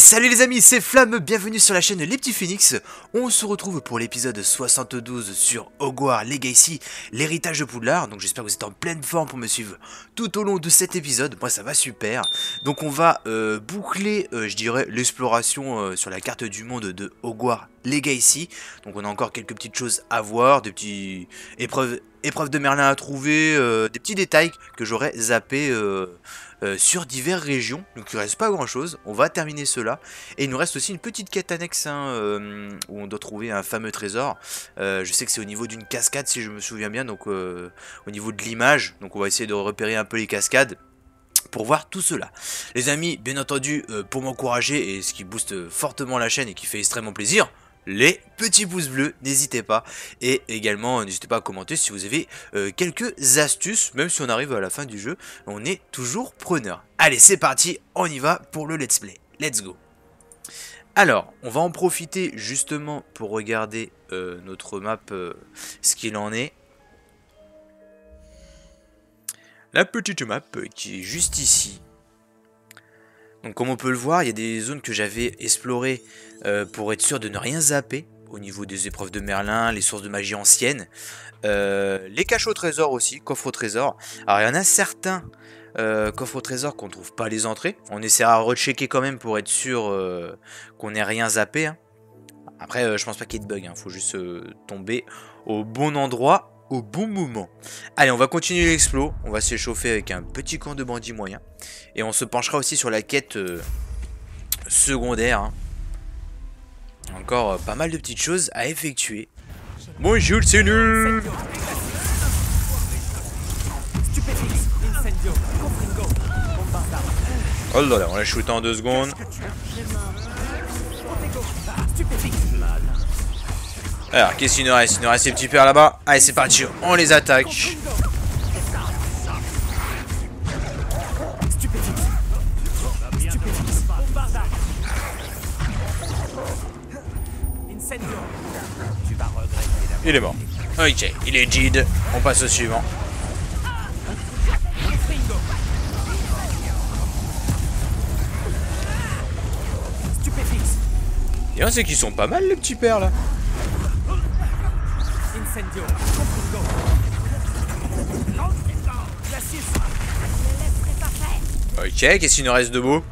Salut les amis, c'est Flamme, bienvenue sur la chaîne Les Petits Phoenix. On se retrouve pour l'épisode 72 sur Hogwarts Legacy, l'héritage de Poudlard. Donc j'espère que vous êtes en pleine forme pour me suivre tout au long de cet épisode. Moi ça va super. Donc on va boucler, je dirais, l'exploration sur la carte du monde de Hogwarts Legacy. Donc on a encore quelques petites choses à voir, des petites épreuves de Merlin à trouver, des petits détails que j'aurais zappé sur diverses régions. Donc il ne reste pas grand chose, on va terminer cela. Et il nous reste aussi une petite quête annexe où on doit trouver un fameux trésor. Je sais que c'est au niveau d'une cascade si je me souviens bien, donc au niveau de l'image. Donc on va essayer de repérer un peu les cascades pour voir tout cela. Les amis, bien entendu, pour m'encourager et ce qui booste fortement la chaîne et qui fait extrêmement plaisir, les petits pouces bleus, n'hésitez pas. Et également, n'hésitez pas à commenter si vous avez quelques astuces. Même si on arrive à la fin du jeu, on est toujours preneur. Allez, c'est parti, on y va pour le let's play. Let's go. Alors, on va en profiter justement pour regarder notre map, ce qu'il en est. La petite map qui est juste ici. Donc comme on peut le voir, il y a des zones que j'avais explorées pour être sûr de ne rien zapper. Au niveau des épreuves de Merlin, les sources de magie anciennes. Les caches au trésor aussi, coffres au trésor. Alors il y en a certains coffres au trésor qu'on ne trouve pas les entrées. On essaiera de rechecker quand même pour être sûr qu'on n'ait rien zappé. Hein. Après je pense pas qu'il y ait de bug, hein. Faut juste tomber au bon endroit. Au bon moment. Allez, on va continuer l'explo. On va s'échauffer avec un petit camp de bandits moyen. Et on se penchera aussi sur la quête secondaire. Hein. Encore pas mal de petites choses à effectuer. Bon, Jules, c'est nul. Oh là là, on l'a shooté en 2 secondes. Alors, qu'est-ce qu'il nous reste? Il nous reste ces petits pères là-bas. Allez, c'est parti, on les attaque. Il est mort. Ok, il est Jid. On passe au suivant. Et c'est qu'ils sont pas mal les petits pères là. Ok, qu'est-ce qu'il nous reste de beau?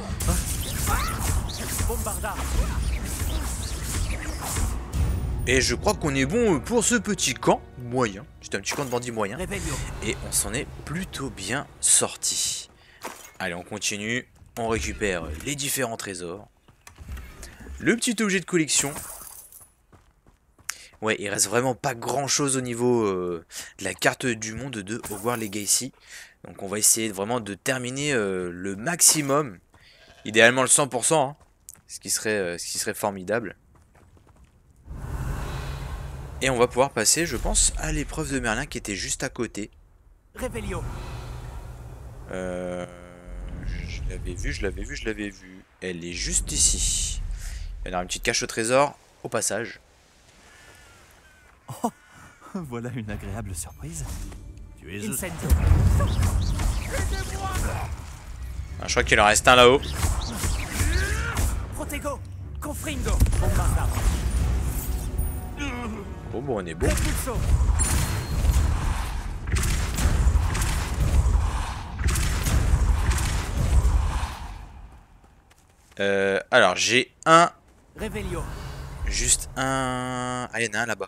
Et je crois qu'on est bon pour ce petit camp moyen. C'était un petit camp de bandits moyen. Et on s'en est plutôt bien sorti. Allez, on continue. On récupère les différents trésors. Le petit objet de collection. Ouais, il reste vraiment pas grand chose au niveau de la carte du monde de Hogwarts Legacy. Donc on va essayer vraiment de terminer le maximum. Idéalement le 100%, hein, ce qui serait formidable. Et on va pouvoir passer, je pense, à l'épreuve de Merlin qui était juste à côté. Revelio. Je l'avais vue. Elle est juste ici. Il y en a une petite cache au trésor, au passage. Oh, voilà une agréable surprise. Tu es Incendio. Ah, je crois qu'il en reste un là-haut. Protego. Confringo. Bombarda. Oh bon, on est bon. Alors j'ai un. Revelio. Juste un. Ah, il y en a un là-bas.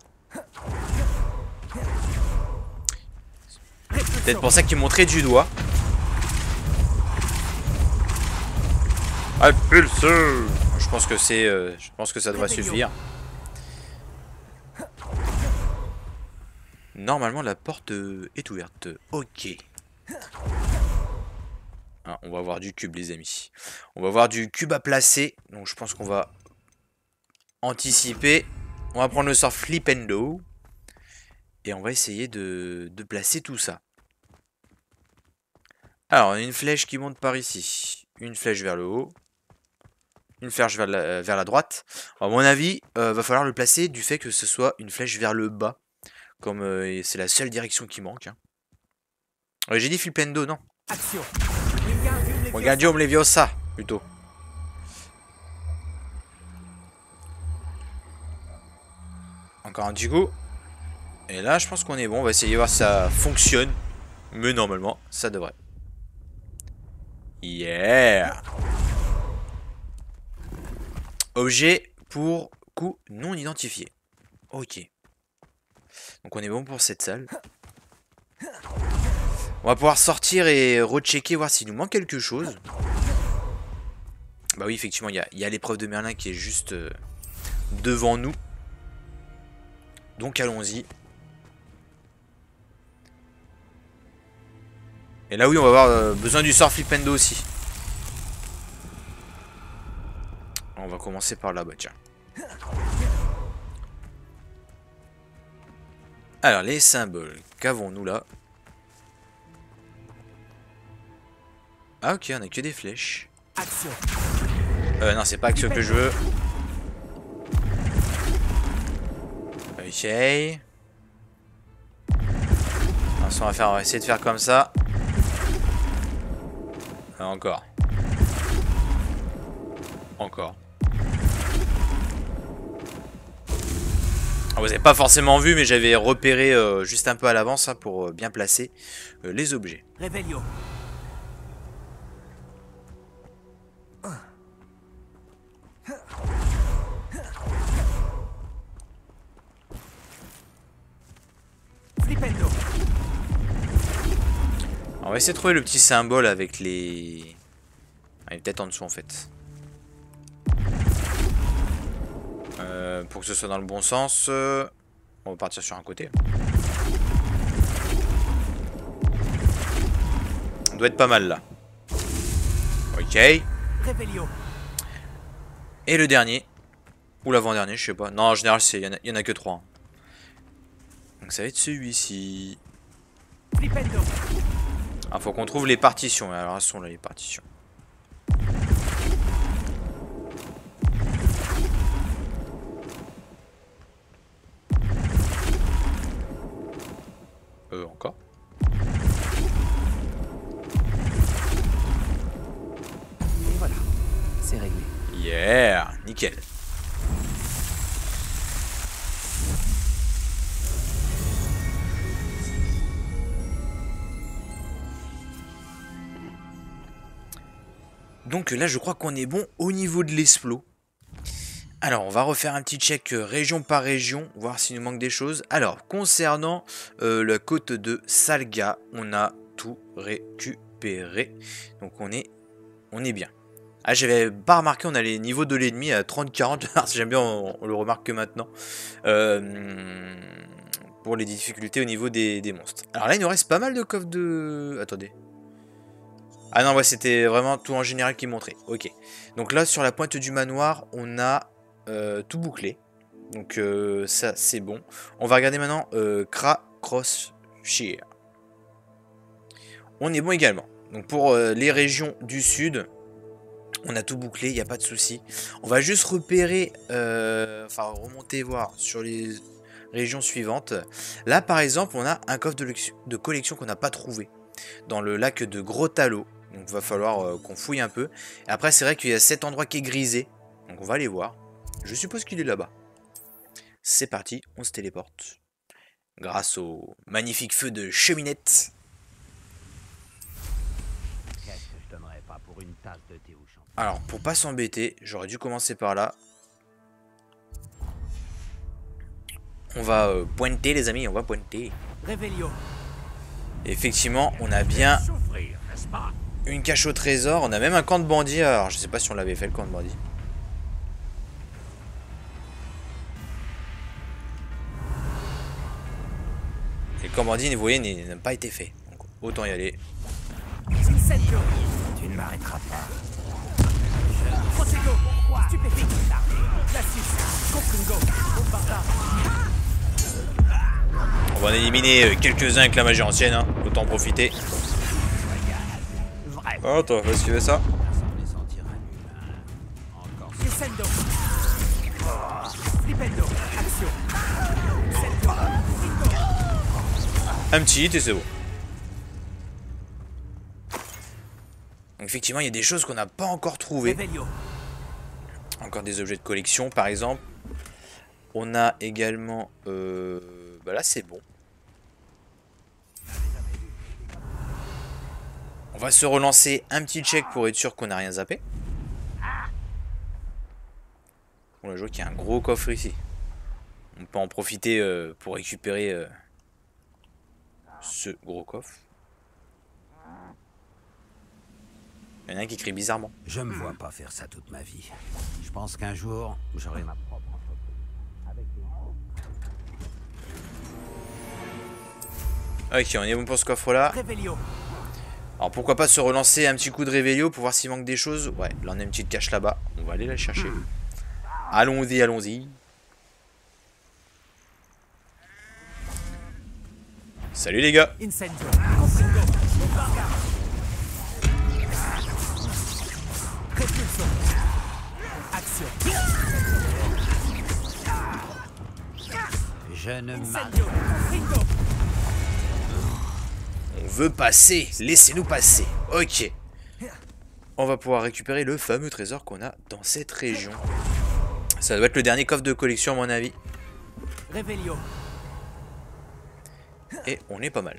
Peut-être pour ça qu'il montrait du doigt. Ah, pulse. Je pense que c'est. Je pense que ça devrait suffire. Normalement la porte est ouverte. Ok. Ah, on va avoir du cube les amis. On va avoir du cube à placer. Donc je pense qu'on va anticiper. On va prendre le sort Flipendo. Et on va essayer de placer tout ça. Alors on a une flèche qui monte par ici. Une flèche vers le haut. Une flèche vers la droite. À mon avis, va falloir le placer du fait que ce soit une flèche vers le bas. Comme c'est la seule direction qui manque. Hein. J'ai dit Flipendo, non. Wingardium Leviosa, plutôt. Encore un petit coup. Et là, je pense qu'on est bon. On va essayer de voir si ça fonctionne. Mais normalement, ça devrait. Yeah! Objet pour coup non identifié. Ok. Donc on est bon pour cette salle. On va pouvoir sortir et rechecker, voir s'il nous manque quelque chose. Bah oui, effectivement, il y a l'épreuve de Merlin qui est juste devant nous. Donc allons-y. Et là oui, on va avoir besoin du sort Flipendo aussi. On va commencer par là, bah tiens. Alors, les symboles. Qu'avons-nous là? Ah ok, on a que des flèches. Action. Non, c'est pas action que je veux. Ok. Ensuite, on va essayer de faire comme ça. Encore. Encore. Ah, vous n'avez pas forcément vu, mais j'avais repéré juste un peu à l'avance hein, pour bien placer les objets. Réveillon. Flipendo. On va essayer de trouver le petit symbole avec les... Ah, il est peut-être en dessous en fait. Pour que ce soit dans le bon sens, on va partir sur un côté. On doit être pas mal là. Ok. Réveillon. Et le dernier. Ou l'avant-dernier, je sais pas. Non, en général, il y en a que 3. Donc ça va être celui-ci. Flipendo. Ah, faut qu'on trouve les partitions. Alors, elles sont là, les partitions. Encore. Et voilà, c'est réglé. Yeah, nickel. Donc là, je crois qu'on est bon au niveau de l'explo. Alors, on va refaire un petit check région par région, voir s'il nous manque des choses. Alors, concernant la côte de Salga, on a tout récupéré. Donc, on est bien. Ah, j'avais pas remarqué, on a les niveaux de l'ennemi à 30-40. J'aime bien, on le remarque que maintenant. Pour les difficultés au niveau des monstres. Alors là, il nous reste pas mal de coffres de... Attendez. Ah non, ouais, c'était vraiment tout en général qui montrait. Ok. Donc là, sur la pointe du manoir, on a tout bouclé. Donc ça, c'est bon. On va regarder maintenant Kra Cross Shear. On est bon également. Donc pour les régions du sud, on a tout bouclé, il n'y a pas de souci. On va juste repérer, enfin remonter voir sur les régions suivantes. Là, par exemple, on a un coffre de collection qu'on n'a pas trouvé dans le lac de Gros Talot. Donc il va falloir qu'on fouille un peu. Et après, c'est vrai qu'il y a cet endroit qui est grisé. Donc on va aller voir. Je suppose qu'il est là-bas. C'est parti, on se téléporte. Grâce au magnifique feu de cheminette. Qu'est-ce que je donnerais pas pour une tasse de thé au champ? Alors, pour pas s'embêter, j'aurais dû commencer par là. On va pointer, les amis, on va pointer. Réveillon. Effectivement, on a bien une cache au trésor. On a même un camp de bandits. Alors, je sais pas si on l'avait fait, le camp de bandits. Et le camp de bandits, vous voyez, n'a pas été fait. Donc, autant y aller. Incendio. Tu ne m'arrêteras pas. Protego. Stupéfique. Glacius. Compringo. Bombarda. On va en éliminer quelques-uns avec la magie ancienne. Hein. Autant en profiter. Oh, toi, qu'est-ce que tu fais ça? Incendio. Flipendo. Action. Un petit hit et c'est bon. Donc effectivement, il y a des choses qu'on n'a pas encore trouvées. Réveillon. Encore des objets de collection, par exemple. On a également... bah là c'est bon. On va se relancer un petit check pour être sûr qu'on n'a rien zappé. On a joué qu'il y a un gros coffre ici. On peut en profiter pour récupérer ce gros coffre. Il y en a un qui crie bizarrement. Je me vois pas faire ça toute ma vie. Je pense qu'un jour, j'aurai ma propre entreprise. Avec des... Ok, on est bon pour ce coffre-là. Alors pourquoi pas se relancer un petit coup de Réveillon pour voir s'il manque des choses. Ouais, là on a une petite cache là-bas. On va aller la chercher. Allons-y, allons-y. Salut les gars. Incendio. Repulsion. Action. Je ne Incendio. On veut passer. Laissez-nous passer. Ok. On va pouvoir récupérer le fameux trésor qu'on a dans cette région. Ça doit être le dernier coffre de collection à mon avis. Réveillon. Et on est pas mal.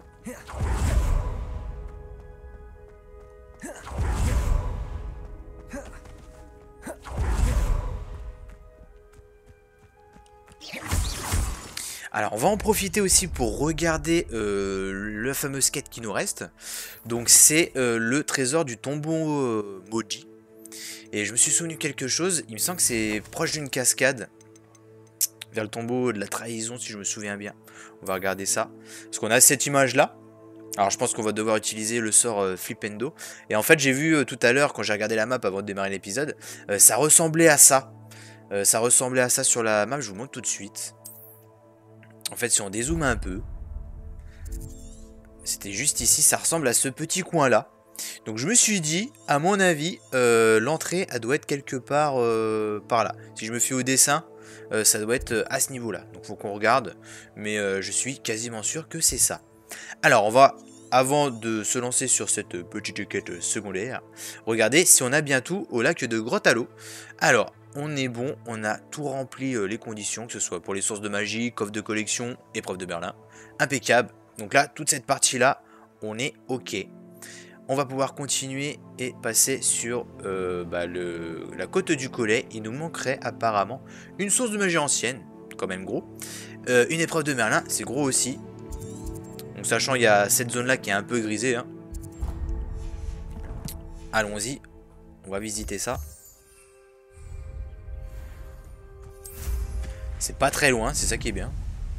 Alors on va en profiter aussi pour regarder le fameux quête qui nous reste. Donc c'est le trésor du tombeau maudit. Et je me suis souvenu quelque chose, il me semble que c'est proche d'une cascade. Vers le tombeau de la trahison si je me souviens bien. On va regarder ça. Parce qu'on a cette image là. Alors je pense qu'on va devoir utiliser le sort Flipendo. Et en fait j'ai vu tout à l'heure quand j'ai regardé la map avant de démarrer l'épisode. Ça ressemblait à ça. Ça ressemblait à ça sur la map, je vous montre tout de suite. En fait si on dézoome un peu. C'était juste ici, ça ressemble à ce petit coin là. Donc je me suis dit, à mon avis, l'entrée elle doit être quelque part par là. Si je me fie au dessin, ça doit être à ce niveau là. Donc faut qu'on regarde, mais je suis quasiment sûr que c'est ça. Alors on va, avant de se lancer sur cette petite quête secondaire, regarder si on a bien tout au lac de Grotte à l'eau. Alors on est bon, on a tout rempli les conditions, que ce soit pour les sources de magie, coffre de collection, épreuve de Berlin. Impeccable. Donc là, toute cette partie là, on est ok. On va pouvoir continuer et passer sur la côte du Collet. Il nous manquerait apparemment une source de magie ancienne, quand même gros. Une épreuve de Merlin, c'est gros aussi. Donc sachant il y a cette zone là qui est un peu grisée. Hein. Allons-y, on va visiter ça. C'est pas très loin, c'est ça qui est bien.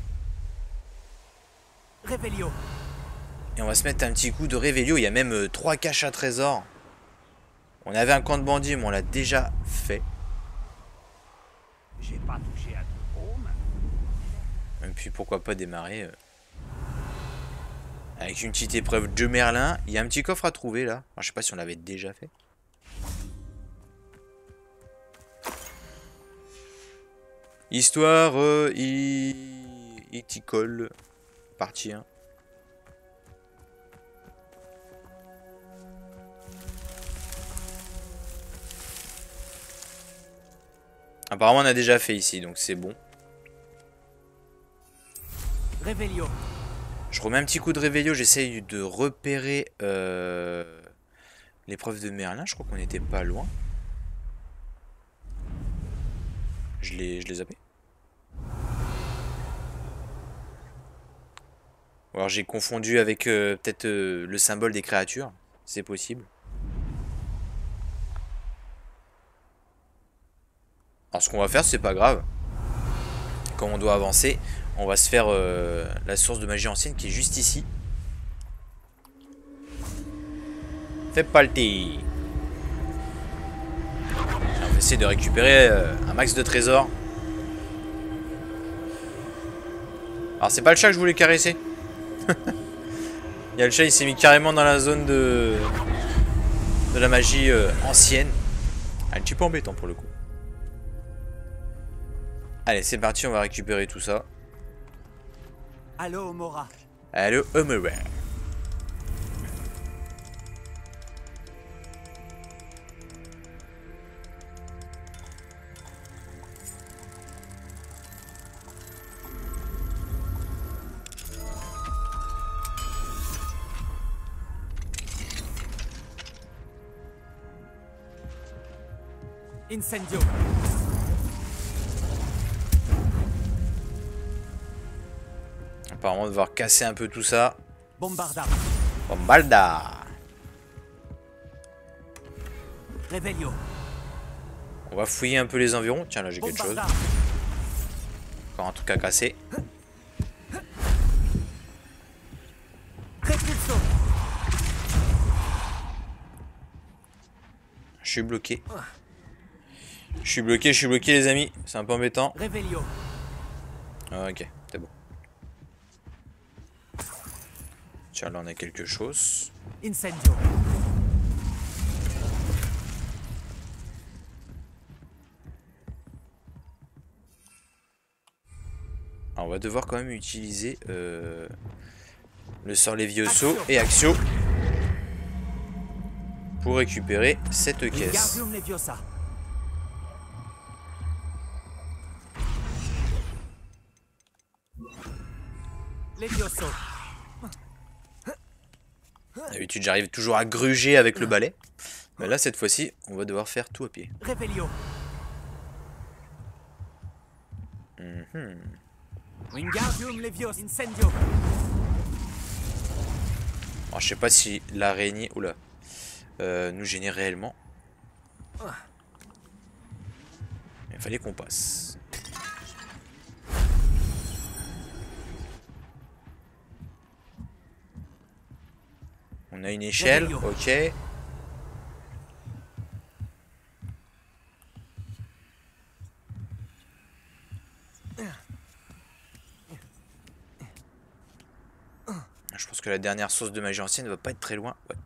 Réveillon. Et on va se mettre un petit coup de Réveillon. Il y a même 3 caches à trésors. On avait un camp de bandits, mais on l'a déjà fait. J'ai pas touché à tout home. Et puis pourquoi pas démarrer avec une petite épreuve de Merlin. Il y a un petit coffre à trouver là. Alors, je sais pas si on l'avait déjà fait. Histoire il t'y colle. Partie 1. Apparemment on a déjà fait ici, donc c'est bon. Réveillon. Je remets un petit coup de Réveillon, j'essaye de repérer l'épreuve de Merlin. Je crois qu'on n'était pas loin. Je l'ai zappé. Ou alors j'ai confondu avec peut-être le symbole des créatures. C'est possible. Alors ce qu'on va faire, c'est pas grave. Quand on doit avancer, on va se faire la source de magie ancienne qui est juste ici. C'est parti. On va essayer de récupérer un max de trésors. Alors c'est pas le chat que je voulais caresser. Il y a le chat, il s'est mis carrément dans la zone de la magie ancienne. Un petit peu embêtant pour le coup. Allez, c'est parti, on va récupérer tout ça. Allô, Mora. Allô, Omera. Incendio. Apparemment, on va devoir casser un peu tout ça. Bombarda. Bombarda. Revelio. On va fouiller un peu les environs. Tiens, là j'ai quelque chose. Bombarda. Encore un truc à casser. Repulso. Je suis bloqué. Je suis bloqué les amis. C'est un peu embêtant. Revelio. Ah, ok, c'est bon. Tiens, là on a quelque chose. Incendio. Alors, on va devoir quand même utiliser le sort Levioso et Axio pour récupérer cette caisse. Wingardium Leviosa. Levioso. D'habitude j'arrive toujours à gruger avec le balai. Mais là cette fois-ci on va devoir faire tout à pied. Revelio. Wingardium Leviosa. Incendio. Alors je sais pas si l'araignée oula, nous gênait réellement. Il fallait qu'on passe. On a une échelle, ok. Je pense que la dernière source de magie ancienne ne va pas être très loin. Ouais.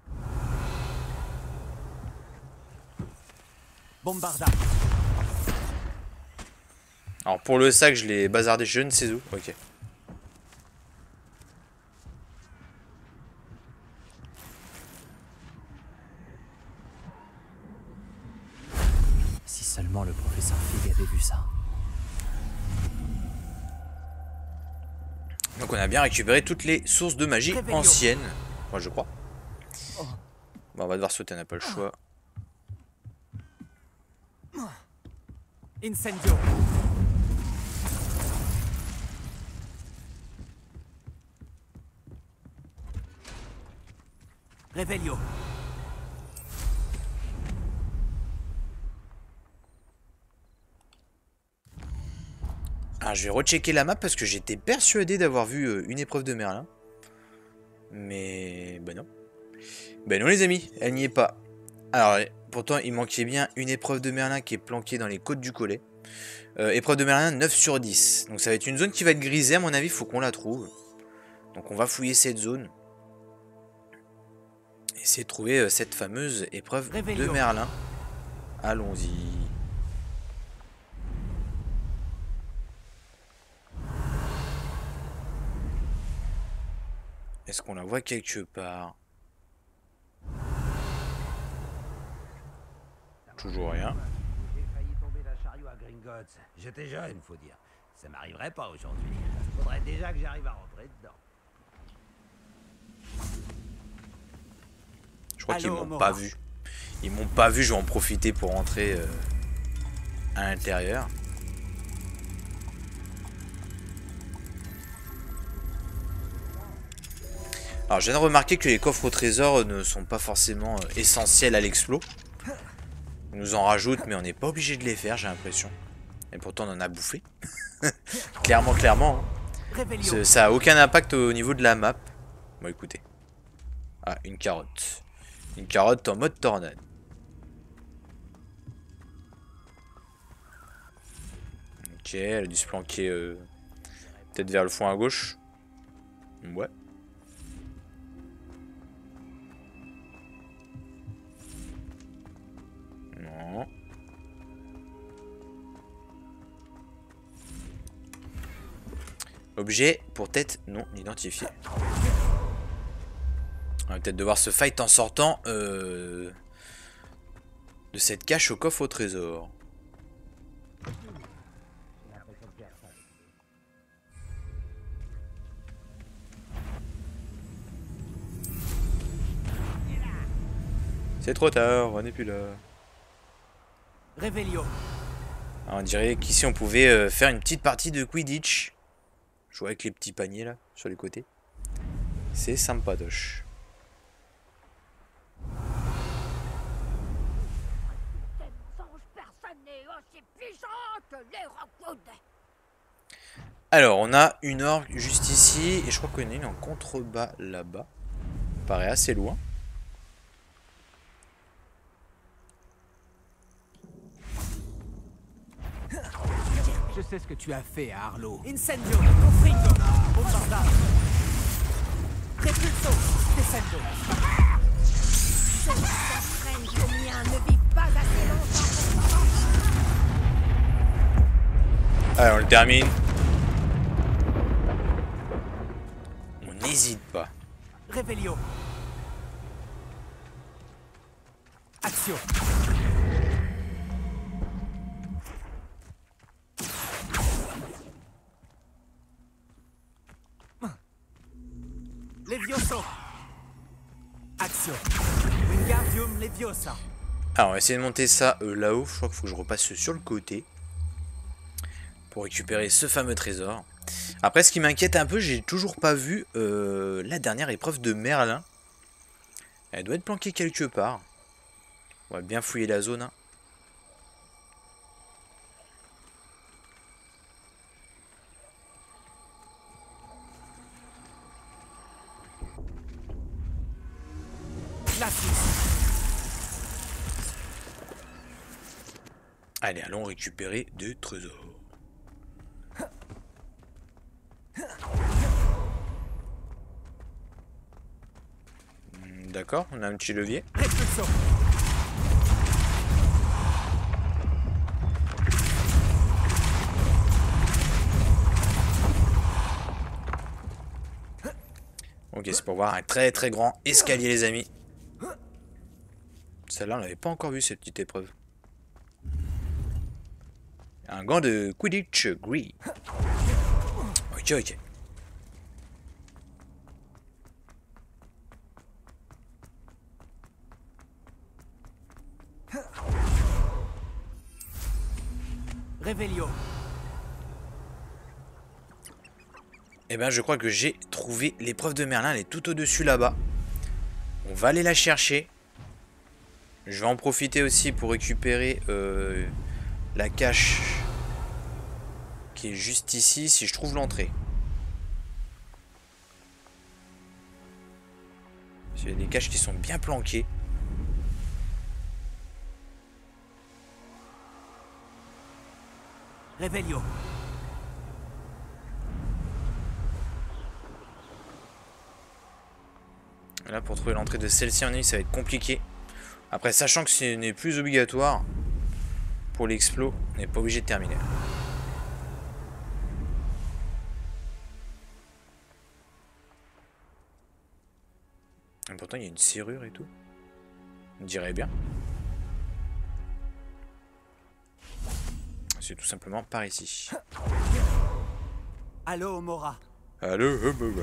Bombarda. Alors pour le sac, je l'ai bazardé je ne sais où. Ok. Si seulement le professeur Fig avait vu ça. Donc on a bien récupéré toutes les sources de magie anciennes. Moi je crois. Bon, on va devoir sauter, on n'a pas le choix. Incendio. Revelio. Alors je vais rechecker la map parce que j'étais persuadé d'avoir vu une épreuve de Merlin. Mais ben non. Ben non les amis, elle n'y est pas. Alors pourtant il manquait bien une épreuve de Merlin qui est planquée dans les côtes du Collet. Épreuve de Merlin 9 sur 10. Donc ça va être une zone qui va être grisée à mon avis, il faut qu'on la trouve. Donc on va fouiller cette zone. Essayer de trouver cette fameuse épreuve de Merlin. Allons-y. Est-ce qu'on la voit quelque part? Toujours rien. J'ai failli tomber d'un chariot à Gringotts. J'étais jeune, faut dire. Ça m'arriverait pas aujourd'hui. Faudrait déjà que j'arrive à rentrer dedans. Je crois qu'ils m'ont pas vu. Ils m'ont pas vu, je vais en profiter pour rentrer à l'intérieur. Alors je viens de remarquer que les coffres au trésor ne sont pas forcément essentiels à l'explo. On nous en rajoute mais on n'est pas obligé de les faire, j'ai l'impression. Et pourtant on en a bouffé. Clairement. Hein. Ça a aucun impact au niveau de la map. Bon écoutez. Ah, une carotte. Une carotte en mode tornade. Ok, elle a dû se planquer peut-être vers le fond à gauche. Ouais. Non. Objet pour tête non identifié. On va peut-être devoir se fight en sortant de cette cache au coffre au trésor. C'est trop tard, on n'est plus là. Revelio. Alors, on dirait qu'ici on pouvait faire une petite partie de Quidditch. Jouer avec les petits paniers là, sur les côtés. C'est sympatoche. Alors, on a une orgue juste ici. Et je crois qu'on a une en contrebas là-bas. Paraît assez loin. Je sais ce que tu as fait à Arlo. Incendio, confringo, bombarda. Repulso, descendo. Ces miens ne vivent pas assez longtemps. Allez, on le termine. On n'hésite pas. Revelio. Action. Levioso. Action. Wingardium Leviosa. Alors, on va essayer de monter ça là-haut. Je crois qu'il faut que je repasse sur le côté. Pour récupérer ce fameux trésor. Après, ce qui m'inquiète un peu, j'ai toujours pas vu la dernière épreuve de Merlin. Elle doit être planquée quelque part. On va bien fouiller la zone. Hein. Allez, allons récupérer des trésors. D'accord, on a un petit levier. Ok, c'est pour voir un très très grand escalier, les amis. Celle-là, on l'avait pas encore vu, cette petite épreuve. Un gant de Quidditch gris. Ok, ok. Revelio. Eh ben, je crois que j'ai trouvé l'épreuve de Merlin. Elle est tout au-dessus là-bas. On va aller la chercher. Je vais en profiter aussi pour récupérer la cache qui est juste ici, si je trouve l'entrée. Il y a des caches qui sont bien planquées. Revelio. Là, pour trouver l'entrée de celle-ci en ligne, ça va être compliqué. Après, sachant que ce n'est plus obligatoire pour l'explo, on n'est pas obligé de terminer. Et pourtant, il y a une serrure et tout. On dirait bien. C'est tout simplement par ici. Allo Mora. Allô, Mora.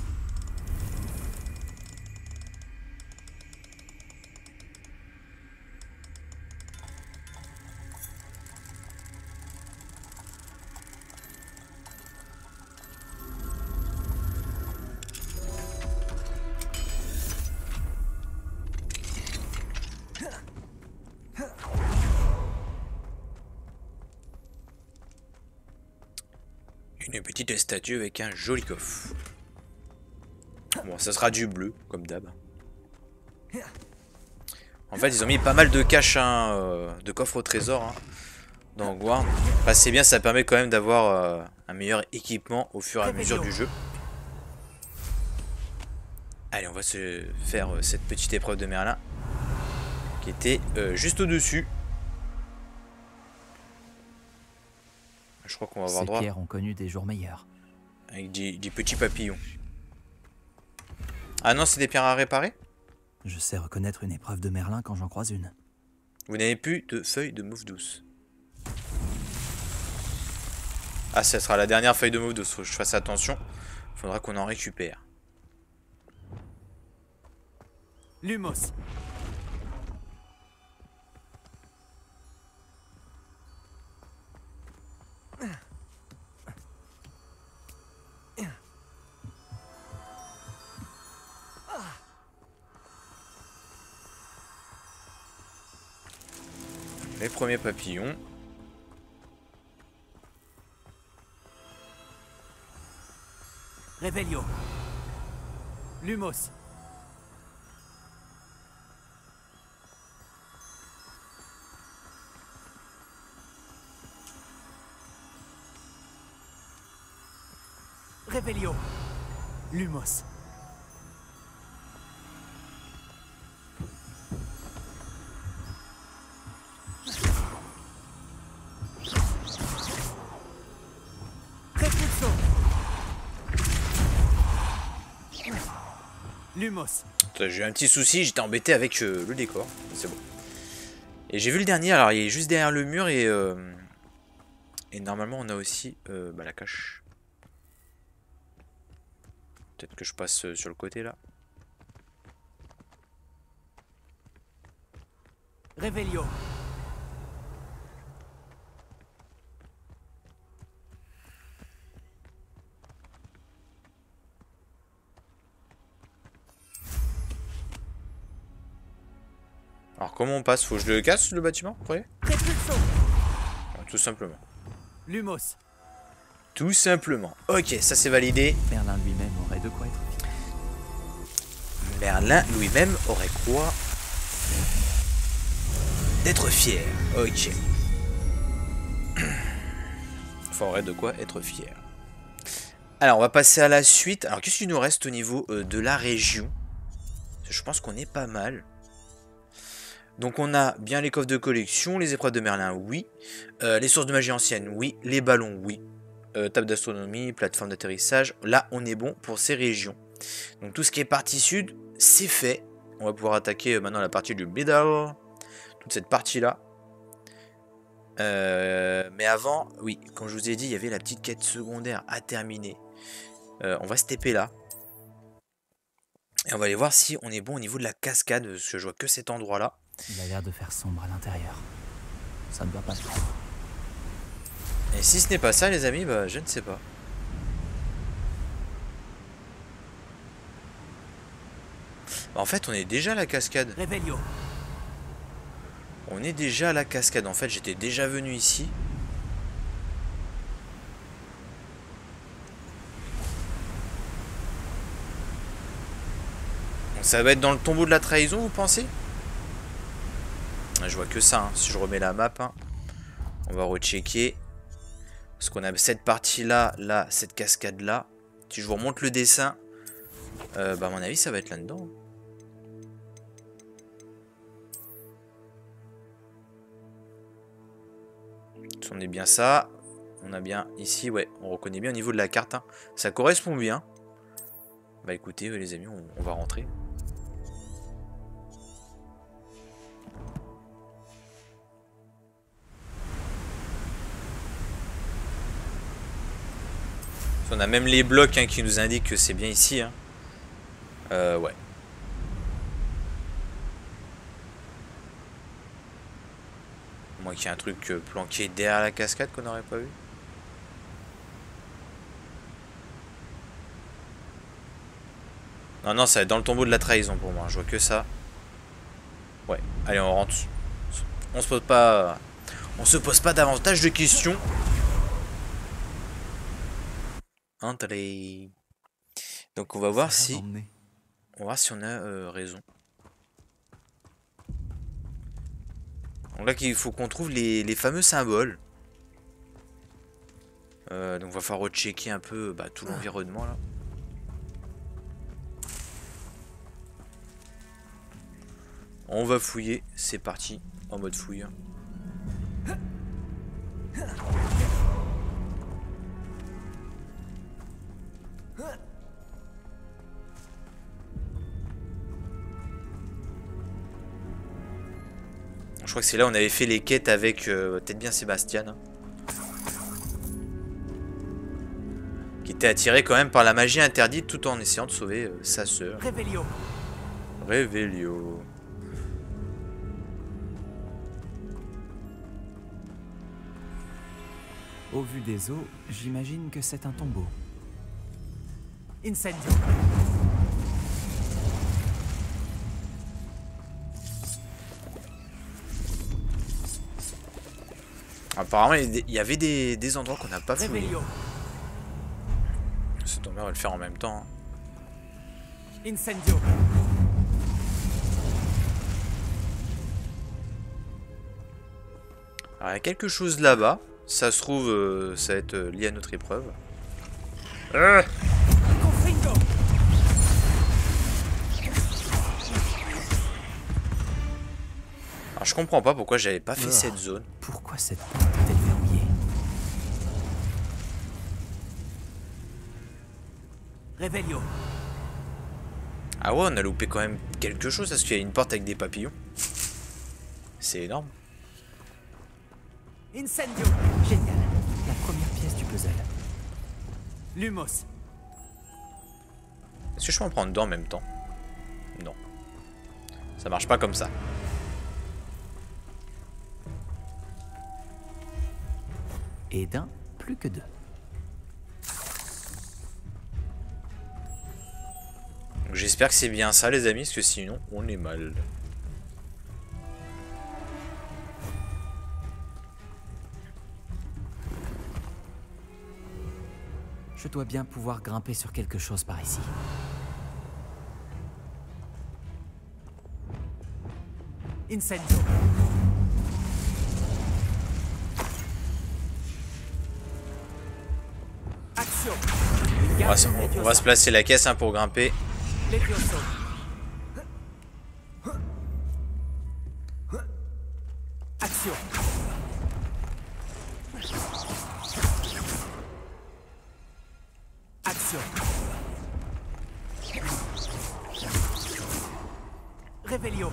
Une petite statue avec un joli coffre. Bon, ça sera du bleu, comme d'hab. En fait, ils ont mis pas mal de caches, hein, de coffres au trésor hein, dans Hogwarts. Enfin, c'est bien, ça permet quand même d'avoir un meilleur équipement au fur et à mesure du jeu. Allez, on va se faire cette petite épreuve de Merlin qui était juste au-dessus. Je crois qu'on va avoir Ces droit pierres ont connu des jours meilleurs. avec des petits papillons. Ah non, c'est des pierres à réparer? Je sais reconnaître une épreuve de Merlin quand j'en croise une. Vous n'avez plus de feuilles de mauve douce. Ah, ça sera la dernière feuille de mauve douce. Faut que je fasse attention. Il faudra qu'on en récupère. Lumos. Les premiers papillons. Revelio. Lumos. Revelio. Lumos. Repulso. Lumos. J'ai eu un petit souci, j'étais embêté avec le décor. C'est bon. Et j'ai vu le dernier, alors il est juste derrière le mur et normalement on a aussi la cache. Peut-être que je passe sur le côté là. Revelio. Alors comment on passe? Faut que je le casse le bâtiment, vous croyez? Repulso. Tout simplement. Lumos. Tout simplement. Ok, ça c'est validé. Merlin lui-même aurait de quoi être fier. Merlin lui-même aurait quoi d'être fier. Ok. Enfin, aurait de quoi être fier. Alors, on va passer à la suite. Alors, qu'est-ce qu'il nous reste au niveau de la région? Je pense qu'on est pas mal. Donc, on a bien les coffres de collection, les épreuves de Merlin, oui. Les sources de magie ancienne, oui. Les ballons, oui. Table d'astronomie, plateforme d'atterrissage. Là, on est bon pour ces régions. Donc, tout ce qui est partie sud, c'est fait. On va pouvoir attaquer maintenant la partie du middle. Toute cette partie-là. Mais avant, oui, comme je vous ai dit, il y avait la petite quête secondaire à terminer. On va se TP là. Et on va aller voir si on est bon au niveau de la cascade. Parce que je vois que cet endroit-là. Il a l'air de faire sombre à l'intérieur. Ça ne doit pas se faire. Et si ce n'est pas ça, les amis, bah je ne sais pas. Bah, en fait, on est déjà à la cascade. Revelio. On est déjà à la cascade. En fait, j'étais déjà venu ici. Donc, ça va être dans le tombeau de la trahison, vous pensez? Je vois que ça. Hein. Si je remets la map, hein, on va rechecker. Parce qu'on a cette partie-là, là, cette cascade-là. Si je vous remonte le dessin, bah à mon avis, ça va être là-dedans. On est bien ça. On a bien ici, ouais, on reconnaît bien au niveau de la carte. Hein. Ça correspond bien. Bah écoutez, les amis, on va rentrer. On a même les blocs hein, qui nous indiquent que c'est bien ici. Hein. Ouais. Moi qu'il y a un truc planqué derrière la cascade qu'on n'aurait pas vu. Non, non, ça va être dans le tombeau de la trahison pour moi. Je vois que ça. Ouais, allez, on rentre. On se pose pas davantage de questions. Entrez. Donc on va voir si on a raison. Donc là qu'il faut qu'on trouve les fameux symboles. Donc va falloir rechecker un peu tout l'environnement là. On va fouiller, c'est parti en mode fouille. Je crois que c'est là où on avait fait les quêtes avec peut-être bien Sébastien. Hein, qui était attiré quand même par la magie interdite tout en essayant de sauver sa sœur. Revelio. Revelio. Au vu des eaux, j'imagine que c'est un tombeau. Incendio. Apparemment, il y avait des endroits qu'on n'a pas fouillés. Revelio. Ça tombe bien, on va le faire en même temps. Hein. Incendio. Alors, il y a quelque chose là-bas. Ça se trouve, ça va être lié à notre épreuve. Confringo. Alors, je comprends pas pourquoi j'avais pas fait cette zone. Pourquoi cette porte est-elle verrouillée? Revelio. Ah ouais, on a loupé quand même quelque chose parce qu'il y a une porte avec des papillons. C'est énorme. Incendio. Génial. La première pièce du puzzle. Lumos. Est-ce que je peux en prendre deux en même temps? Non. Ça marche pas comme ça. Et d'un, plus que deux. Donc j'espère que c'est bien ça les amis, parce que sinon on est mal. Je dois bien pouvoir grimper sur quelque chose par ici. Incendio. Action. On va se placer la caisse hein, pour grimper. Levioso. Action. Action. Revelio.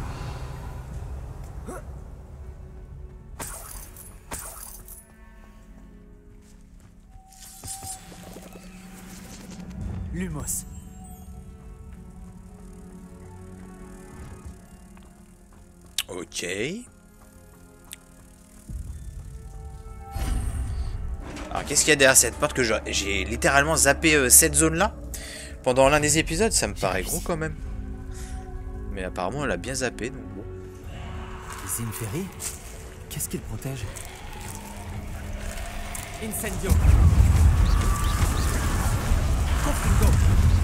Lumos. Ok. Alors qu'est-ce qu'il y a derrière cette porte que j'ai littéralement zappé cette zone là pendant l'un des épisodes? Ça me paraît gros quand même. Mais apparemment elle a bien zappé donc bon. Zinferi? Qu'est-ce qu'il protège? Incendio. Confringo.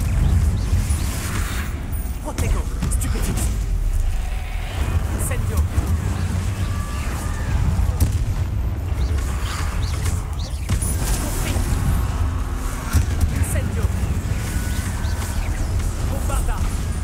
Protego. Stupefix. Incendio. Confringo. Incendio. Bombarda.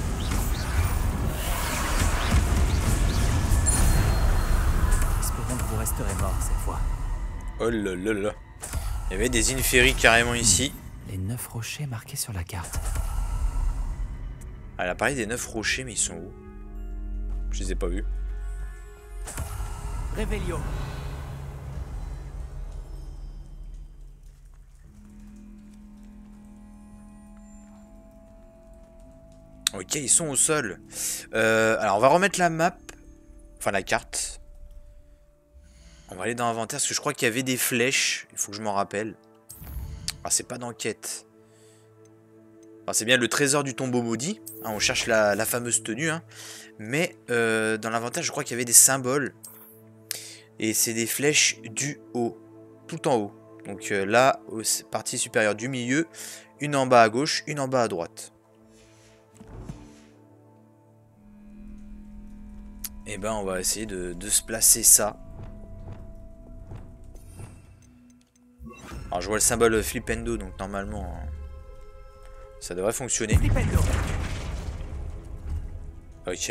Espérons que vous resterez mort cette fois. Oh là là là. Il y avait des Inferi carrément ici. Les 9 rochers marqués sur la carte. Elle a parlé des 9 rochers mais ils sont où? Je les ai pas vus. Revelio. Ok, ils sont au sol. Alors on va remettre la map. Enfin la carte. On va aller dans l'inventaire parce que je crois qu'il y avait des flèches. Il faut que je m'en rappelle. Ah c'est pas d'enquête. Alors c'est bien le trésor du tombeau maudit. Hein, on cherche la fameuse tenue. Hein. Mais dans l'inventaire je crois qu'il y avait des symboles. Et c'est des flèches du haut. Tout en haut. Donc là, partie supérieure du milieu. Une en bas à gauche, une en bas à droite. Et ben on va essayer de se placer ça. Alors je vois le symbole Flipendo, donc normalement ça devrait fonctionner. Flipendo. Ok.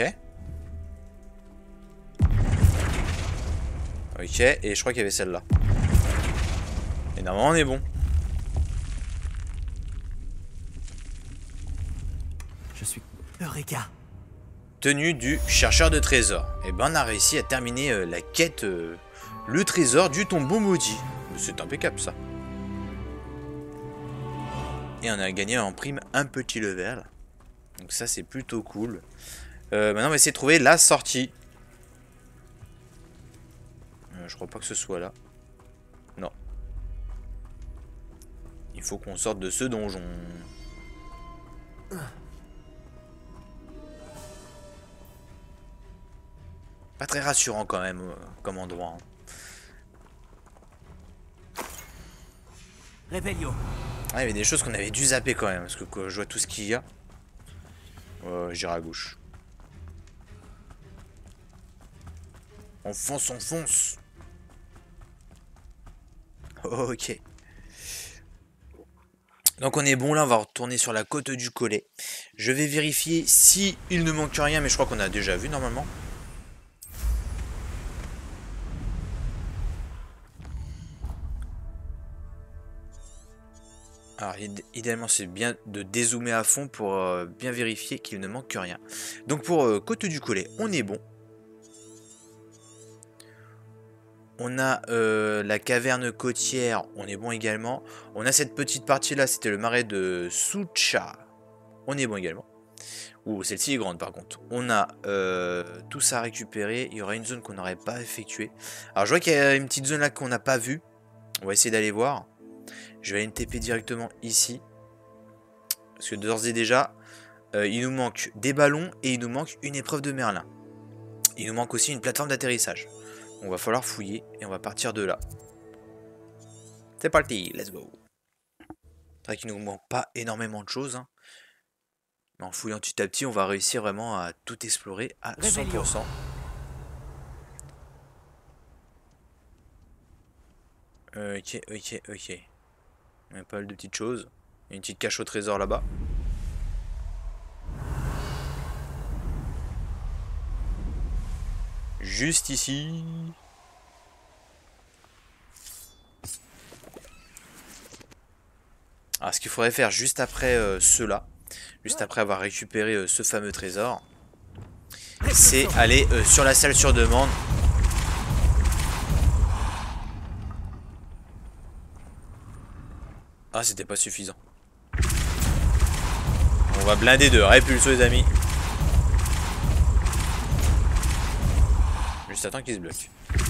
Ok, et je crois qu'il y avait celle-là. Et normalement on est bon. Je suis... Eureka. Tenue du chercheur de trésors. Et ben on a réussi à terminer la quête, le trésor du tombeau maudit. C'est impeccable ça. Et on a gagné en prime un petit level. Donc ça c'est plutôt cool. Maintenant on va essayer de trouver la sortie. Je crois pas que ce soit là. Non. Il faut qu'on sorte de ce donjon. Pas très rassurant quand même comme endroit. Hein. Réveillon. Ah, il y avait des choses qu'on avait dû zapper quand même, parce que quand je vois tout ce qu'il y a. J'irai à gauche. On fonce, on fonce. Ok. Donc on est bon là, on va retourner sur la côte du Collet. Je vais vérifier si il ne manque rien, mais je crois qu'on a déjà vu normalement. Alors idéalement c'est bien de dézoomer à fond pour bien vérifier qu'il ne manque rien. Donc pour côte du Collet, on est bon. On a la caverne côtière, on est bon également. On a cette petite partie là, c'était le marais de Sucha. On est bon également. Ouh, celle-ci est grande par contre. On a tout ça à récupérer. Il y aura une zone qu'on n'aurait pas effectuée. Alors je vois qu'il y a une petite zone là qu'on n'a pas vue. On va essayer d'aller voir. Je vais aller me TP directement ici. Parce que d'ores et déjà, il nous manque des ballons et il nous manque une épreuve de Merlin. Il nous manque aussi une plateforme d'atterrissage. On va falloir fouiller et on va partir de là. C'est parti, let's go. C'est vrai qu'il ne nous manque pas énormément de choses. Hein. Mais en fouillant petit à petit, on va réussir vraiment à tout explorer à 100%. Ok. Il y a pas mal de petites choses. Il y a une petite cache au trésor là-bas. Juste ici. Alors ce qu'il faudrait faire juste après cela, juste après avoir récupéré ce fameux trésor, c'est aller sur la salle sur demande. Ah, c'était pas suffisant. On va blinder de répulsio les amis. Juste attends qu'il se bloque.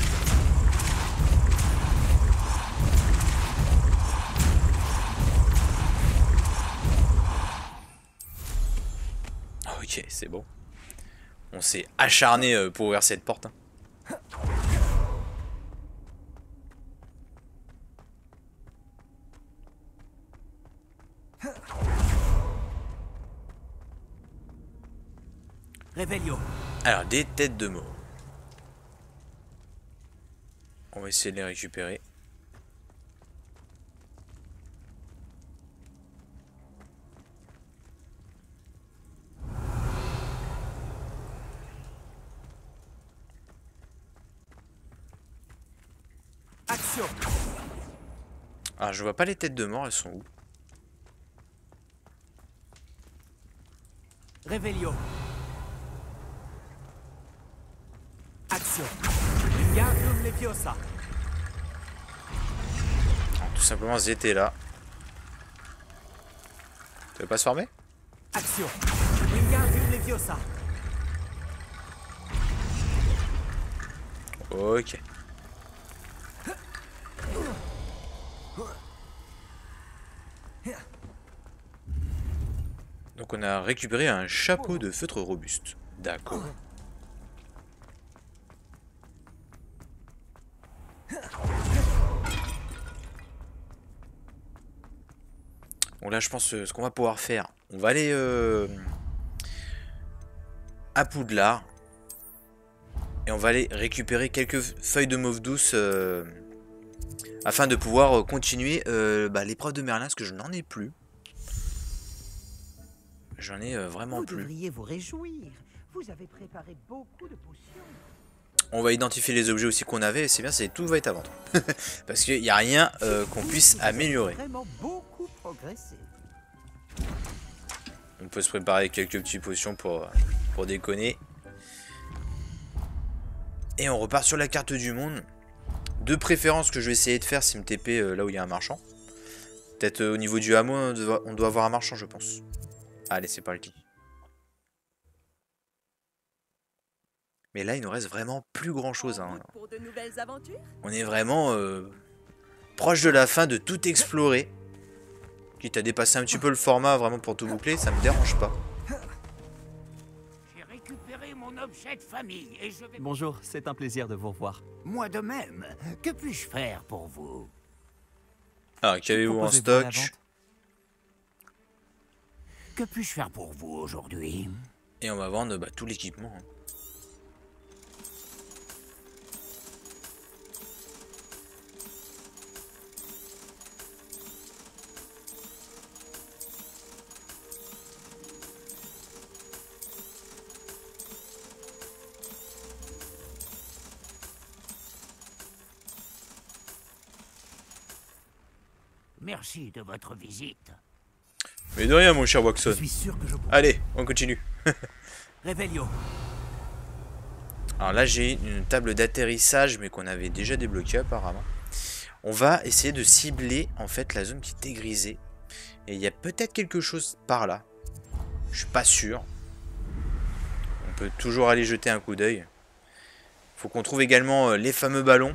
Ok, c'est bon. On s'est acharné pour ouvrir cette porte. Hein. Réveillon. Alors, des têtes de mort. On va essayer de les récupérer. Action. Alors, je vois pas les têtes de mort, elles sont où? Réveillon. Action. Wingardium Leviosa. Tout simplement, elles étaient là. Tu veux pas se former? Action. Wingardium Leviosa. Ok. Donc on a récupéré un chapeau de feutre robuste. D'accord. Bon là je pense ce qu'on va pouvoir faire. On va aller à Poudlard. Et on va aller récupérer quelques feuilles de mauve douce afin de pouvoir continuer l'épreuve de Merlin, parce que je n'en ai plus. J'en ai vraiment plus. Vous devriez vous réjouir. Vous avez préparé beaucoup de potions. On va identifier les objets aussi qu'on avait, c'est bien, tout va être à vendre. Parce qu'il n'y a rien qu'on puisse améliorer. Vraiment beaucoup progressé. On peut se préparer quelques petites potions pour déconner. Et on repart sur la carte du monde. De préférence, ce que je vais essayer de faire, c'est me TP là où il y a un marchand. Peut-être au niveau du hameau, on doit avoir un marchand, je pense. Allez, c'est parti. Mais là, il nous reste vraiment plus grand chose. Hein. Pour de nouvelles aventures? On est vraiment proche de la fin de tout explorer. Quitte à dépasser un petit peu le format vraiment pour tout boucler, ça me dérange pas. J'ai récupéré mon objet de famille et je vais... Bonjour, c'est un plaisir de vous revoir. Moi de même. Que puis-je faire pour vous? Alors, qu'avez-vous en Proposez-vous à la stock? vente? Que puis-je faire pour vous aujourd'hui? Et on va vendre bah, tout l'équipement. Hein. Merci de votre visite. Mais de rien, mon cher Je Waxon. suis sûr que je pourrais. Allez, on continue. Revelio. Alors là, j'ai une table d'atterrissage, mais qu'on avait déjà débloquée apparemment. On va essayer de cibler en fait la zone qui est dégrisée. Et il y a peut-être quelque chose par là. Je suis pas sûr. On peut toujours aller jeter un coup d'œil. Faut qu'on trouve également les fameux ballons.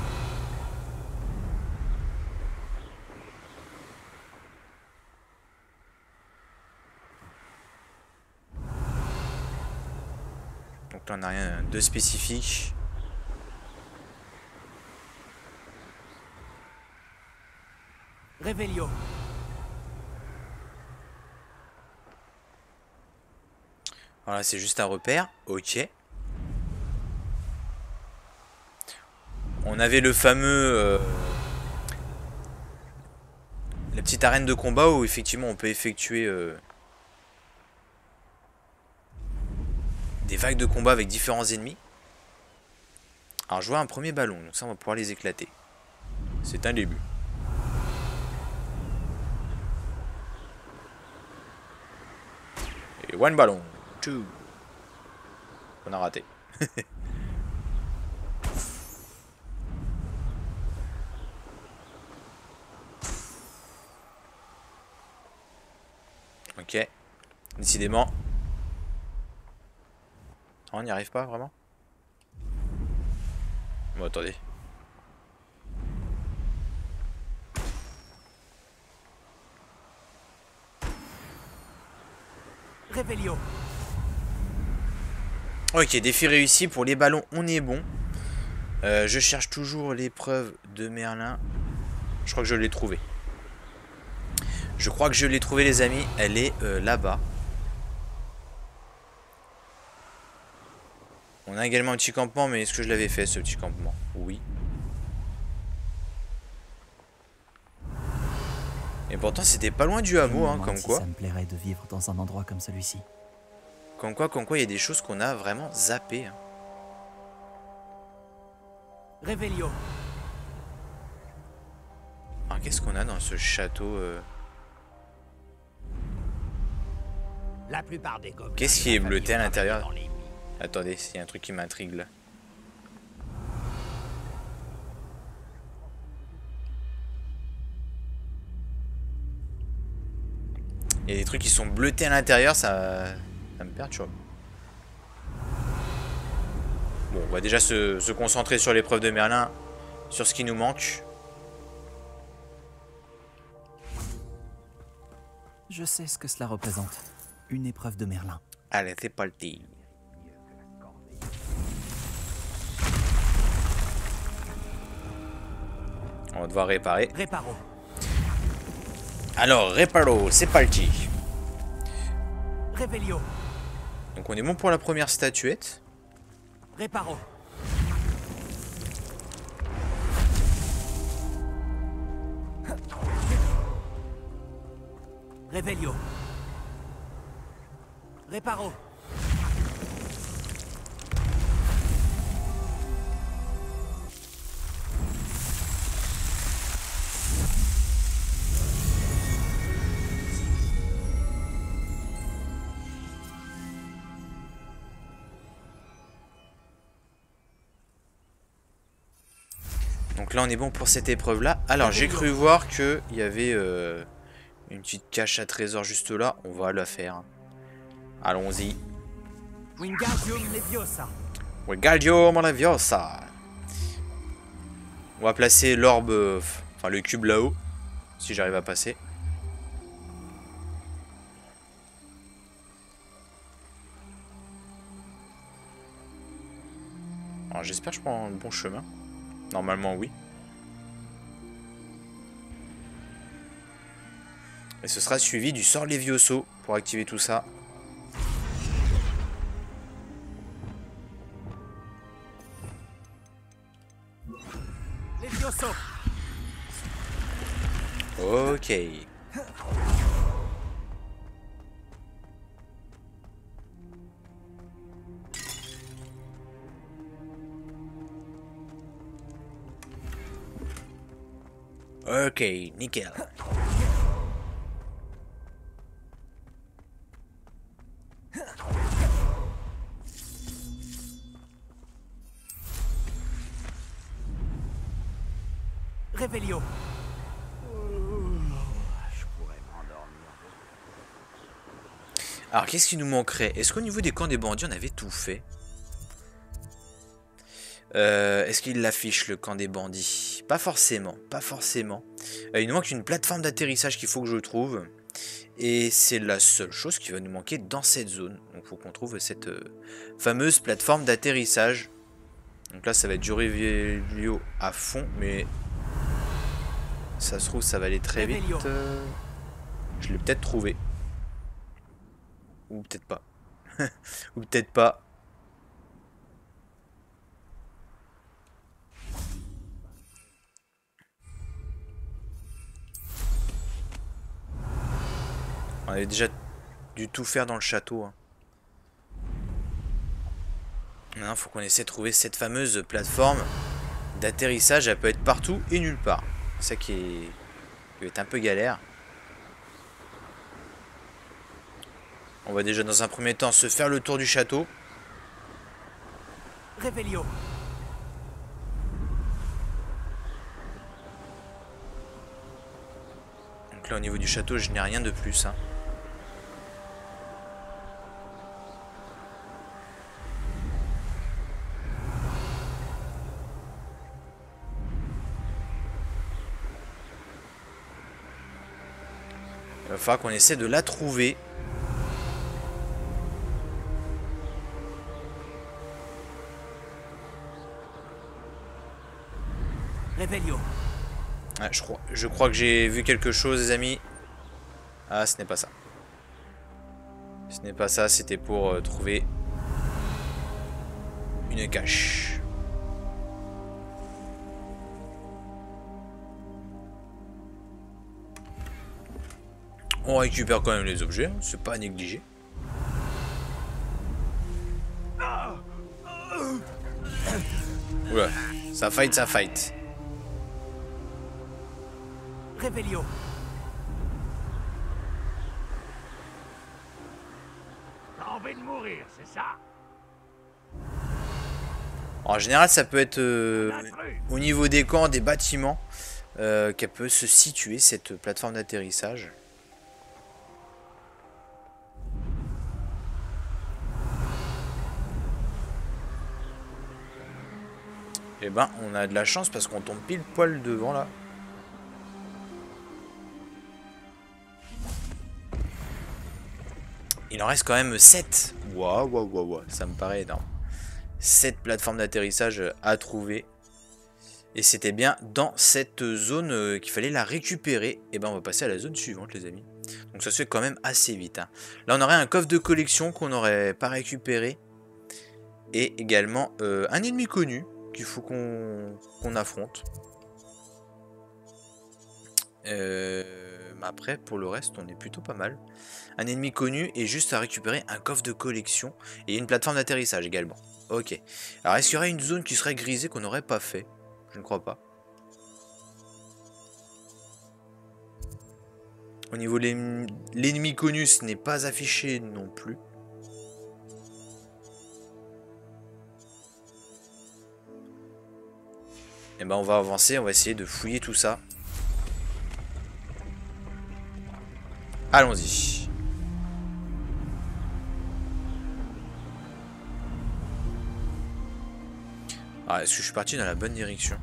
Donc là on n'a rien de spécifique. Revelio. Voilà, c'est juste un repère. Ok. On avait le fameux... la petite arène de combat où effectivement on peut effectuer... des vagues de combat avec différents ennemis. Alors je vois un premier ballon, donc ça on va pouvoir les éclater. C'est un début. Et one ballon. Two. On a raté. Ok. Décidément. On n'y arrive pas vraiment? Bon, attendez. Revelio. Ok, défi réussi. Pour les ballons, on est bon. Je cherche toujours l'épreuve de Merlin. Je crois que je l'ai trouvée. Je crois que je l'ai trouvée, les amis. Elle est là-bas. On a également un petit campement, mais est-ce que je l'avais fait, ce petit campement? Oui. Et pourtant, c'était pas loin du hameau, hein, comme quoi. Ça me plairait de vivre dans un endroit comme celui-ci. Comme quoi, il y a des choses qu'on a vraiment zappées. Hein. Revelio. Alors, qu'est-ce qu'on a dans ce château La plupart des gobelins. Qu'est-ce de qui la est famille bleuté à travaillent l'intérieur? dans les mines. Attendez, il y a un truc qui m'intrigue là. Il y a des trucs qui sont bleutés à l'intérieur, ça me perturbe. Bon, on va déjà se concentrer sur l'épreuve de Merlin, sur ce qui nous manque. Je sais ce que cela représente. Une épreuve de Merlin. Allez, c'est parti. On va devoir réparer. Reparo. Alors, réparo, c'est parti. Revelio. Donc on est bon pour la première statuette. Reparo. Revelio. Reparo. Donc là on est bon pour cette épreuve là. Alors j'ai cru voir qu'il y avait une petite cache à trésor juste là. On va la faire. Allons-y. Wingardium Leviosa. Wingardium Leviosa. On va placer l'orbe, enfin le cube là-haut. Si j'arrive à passer. Alors j'espère que je prends le bon chemin. Normalement oui. Et ce sera suivi du sort Levioso pour activer tout ça. Levioso. Ok. Ok, nickel. Revelio. Alors, qu'est-ce qui nous manquerait? Est-ce qu'au niveau des camps des bandits, on avait tout fait? Est-ce qu'il l'affiche, le camp des bandits? Pas forcément, pas forcément. Il nous manque une plateforme d'atterrissage qu'il faut que je trouve. Et c'est la seule chose qui va nous manquer dans cette zone. Donc, il faut qu'on trouve cette fameuse plateforme d'atterrissage. Donc là, ça va être du Revelio à fond, mais ça se trouve, ça va aller très vite. Je l'ai peut-être trouvé. Ou peut-être pas. Ou peut-être pas. On avait déjà dû tout faire dans le château. Hein. Maintenant, il faut qu'on essaie de trouver cette fameuse plateforme d'atterrissage. Elle peut être partout et nulle part. C'est ça qui va être un peu galère. On va déjà dans un premier temps se faire le tour du château. Revelio. Donc là au niveau du château je n'ai rien de plus. Hein. Il va falloir qu'on essaie de la trouver. Revelio. Ah, je crois que j'ai vu quelque chose, les amis. Ah, ce n'est pas ça. Ce n'est pas ça, c'était pour trouver une cache. On récupère quand même les objets, hein, c'est pas à négliger. Oula, ça fight, ça fight. Revelio. T'as envie de mourir, c'est ça? En général, ça peut être au niveau des camps, des bâtiments, qu'elle peut se situer, cette plateforme d'atterrissage. Eh ben, on a de la chance parce qu'on tombe pile poil devant là. Il en reste quand même 7. Waouh, waouh, waouh, waouh, ça me paraît énorme. 7 plateformes d'atterrissage à trouver. Et c'était bien dans cette zone qu'il fallait la récupérer. Et ben on va passer à la zone suivante, les amis. Donc ça se fait quand même assez vite. Hein. Là on aurait un coffre de collection qu'on n'aurait pas récupéré. Et également un ennemi connu qu'il faut qu'on affronte. Après pour le reste on est plutôt pas mal. Un ennemi connu et juste à récupérer un coffre de collection. Et une plateforme d'atterrissage également. Ok. Alors est-ce qu'il y aurait une zone qui serait grisée qu'on n'aurait pas fait? Je ne crois pas. Au niveau de l'ennemi connu, ce n'est pas affiché non plus. Et ben on va avancer, on va essayer de fouiller tout ça. Allons-y. Ah, est-ce que je suis parti dans la bonne direction?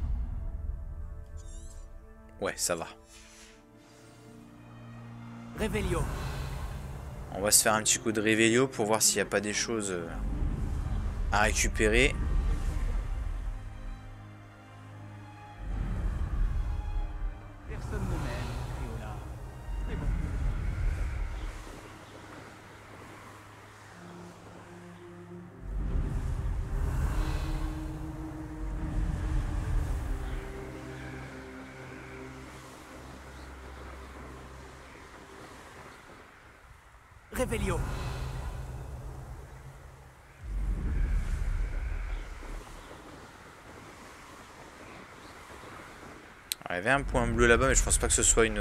Ouais, ça va. Revelio. On va se faire un petit coup de Revelio pour voir s'il n'y a pas des choses à récupérer. Personne ne m'aime, Criolla. Mais bon, Réveillon. Il y avait un point bleu là-bas, mais je pense pas que ce soit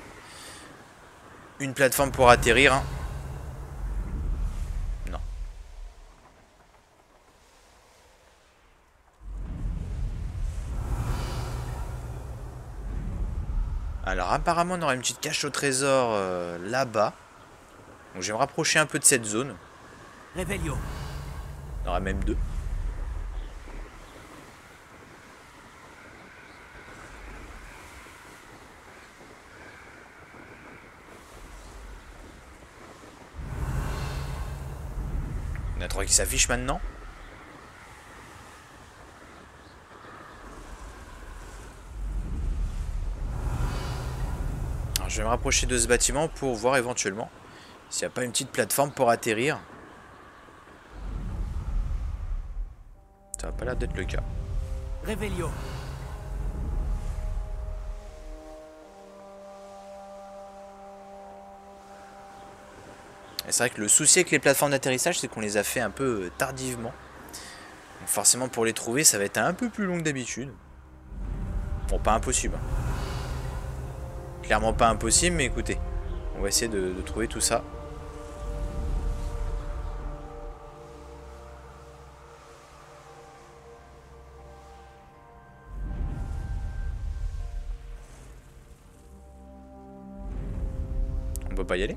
une plateforme pour atterrir. Hein. Non. Alors apparemment on aurait une petite cache au trésor là-bas. Donc je vais me rapprocher un peu de cette zone. Réveillon. Il y en aura même deux. On a trois qui s'affichent maintenant. Alors, je vais me rapprocher de ce bâtiment pour voir éventuellement s'il n'y a pas une petite plateforme pour atterrir. Ça va pas l'air d'être le cas. Réveillon. Et c'est vrai que le souci avec les plateformes d'atterrissage, c'est qu'on les a fait un peu tardivement. Donc forcément pour les trouver, ça va être un peu plus long que d'habitude. Bon, pas impossible. Clairement pas impossible, mais écoutez, on va essayer de trouver tout ça. On peut pas y aller?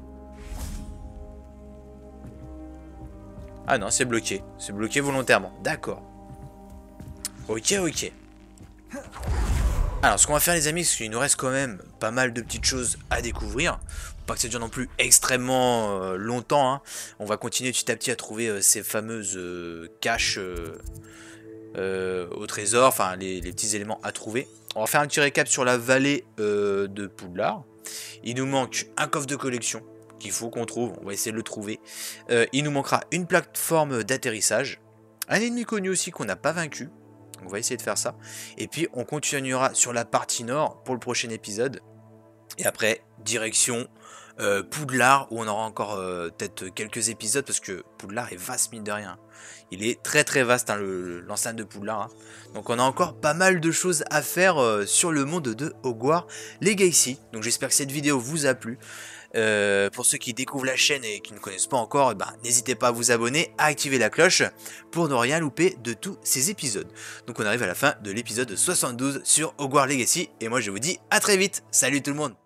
Ah non, c'est bloqué. C'est bloqué volontairement. D'accord. Ok, ok. Alors, ce qu'on va faire, les amis, c'est qu'il nous reste quand même pas mal de petites choses à découvrir. Pas que ça dure non plus extrêmement longtemps. Hein. On va continuer petit à petit à trouver ces fameuses caches au trésor. Enfin, les petits éléments à trouver. On va faire un petit récap sur la vallée de Poudlard. Il nous manque un coffre de collection qu'il faut qu'on trouve, on va essayer de le trouver. Il nous manquera une plateforme d'atterrissage, un ennemi connu aussi qu'on n'a pas vaincu, on va essayer de faire ça. Et puis on continuera sur la partie nord pour le prochain épisode. Et après, direction Poudlard, où on aura encore peut-être quelques épisodes, parce que Poudlard est vaste mine de rien. Il est très très vaste, hein, l'enceinte de Poudlard. Hein. Donc on a encore pas mal de choses à faire sur le monde de Hogwarts Legacy. Donc j'espère que cette vidéo vous a plu. Pour ceux qui découvrent la chaîne et qui ne connaissent pas encore, n'hésitez pas à vous abonner, à activer la cloche pour ne rien louper de tous ces épisodes. Donc on arrive à la fin de l'épisode 72 sur Hogwarts Legacy. Et moi je vous dis à très vite. Salut tout le monde!